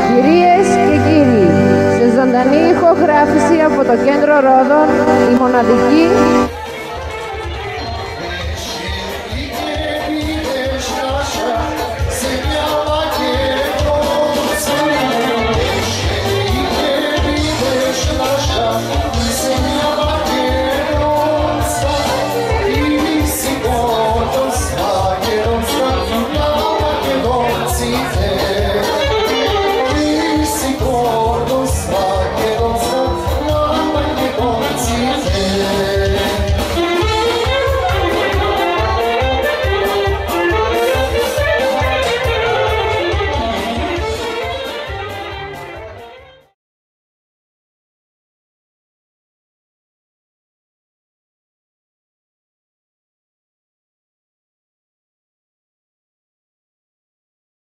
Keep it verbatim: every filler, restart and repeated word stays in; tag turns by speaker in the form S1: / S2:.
S1: Κυρίες και κύριοι, σε ζωντανή ηχογράφηση από το Κέντρο Ρόδων, η μοναδική